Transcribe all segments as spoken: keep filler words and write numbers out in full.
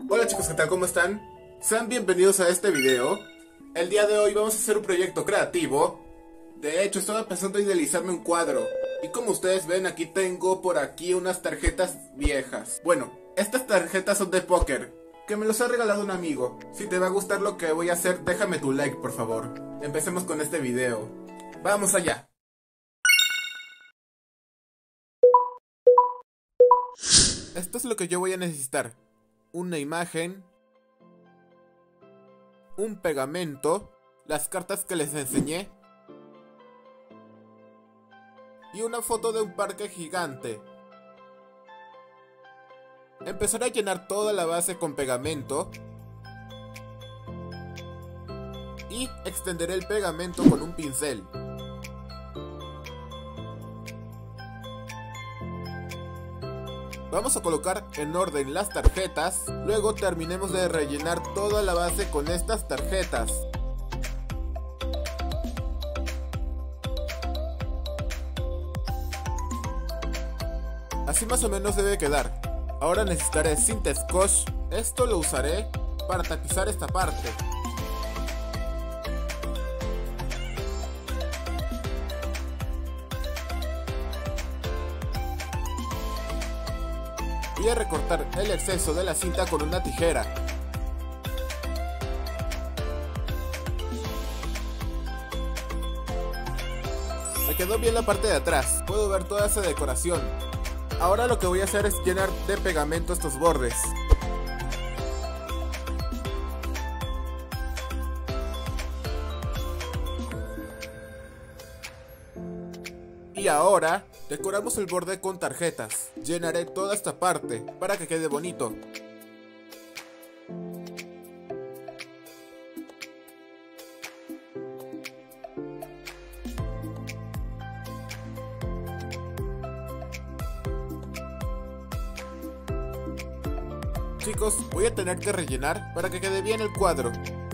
Hola chicos, ¿qué tal? ¿Cómo están? Sean bienvenidos a este video. El día de hoy vamos a hacer un proyecto creativo. De hecho, estaba pensando en idealizarme un cuadro. Y como ustedes ven, aquí tengo por aquí unas tarjetas viejas. Bueno, estas tarjetas son de póker, que me los ha regalado un amigo. Si te va a gustar lo que voy a hacer, déjame tu like, por favor. Empecemos con este video. ¡Vamos allá! Esto es lo que yo voy a necesitar. Una imagen, un pegamento, las cartas que les enseñé y una foto de un parque gigante. Empezaré a llenar toda la base con pegamento y extenderé el pegamento con un pincel. Vamos a colocar en orden las tarjetas, luego terminemos de rellenar toda la base con estas tarjetas. Así más o menos debe quedar. Ahora necesitaré cinta scotch, esto lo usaré para tapizar esta parte. Voy a recortar el exceso de la cinta con una tijera. Me quedó bien la parte de atrás, puedo ver toda esa decoración. Ahora lo que voy a hacer es llenar de pegamento estos bordes. Y ahora decoramos el borde con tarjetas. Llenaré toda esta parte para que quede bonito. Chicos, voy a tener que rellenar para que quede bien el cuadro.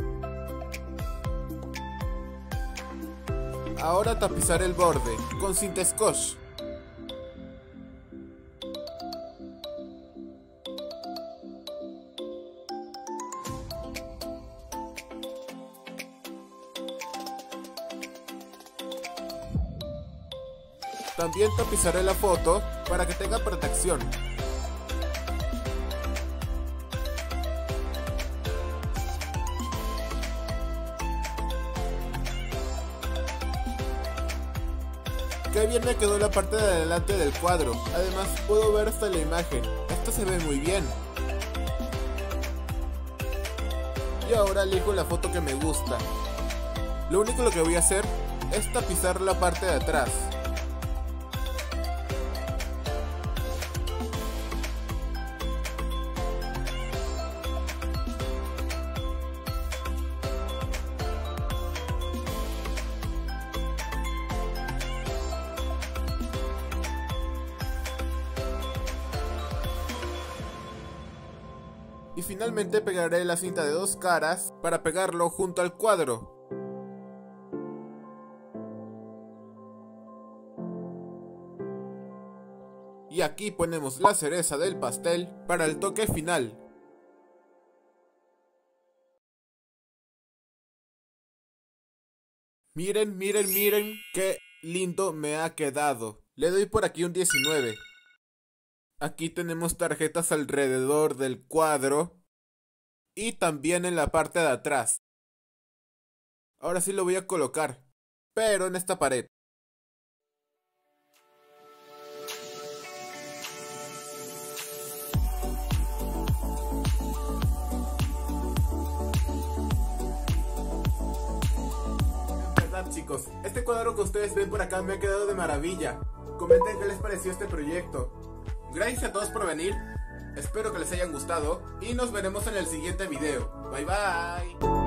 Ahora tapizaré el borde con cinta scotch. También tapizaré la foto para que tenga protección. Qué bien me quedó la parte de adelante del cuadro. Además puedo ver hasta la imagen. Esto se ve muy bien. Y ahora elijo la foto que me gusta. Lo único lo que voy a hacer es tapizar la parte de atrás. Y finalmente pegaré la cinta de dos caras para pegarlo junto al cuadro. Y aquí ponemos la cereza del pastel para el toque final. Miren, miren, miren qué lindo me ha quedado. Le doy por aquí un diecinueve. Aquí tenemos tarjetas alrededor del cuadro y también en la parte de atrás. Ahora sí lo voy a colocar, pero en esta pared. En verdad, chicos, este cuadro que ustedes ven por acá me ha quedado de maravilla. Comenten qué les pareció este proyecto. Gracias a todos por venir, espero que les hayan gustado y nos veremos en el siguiente video. Bye bye.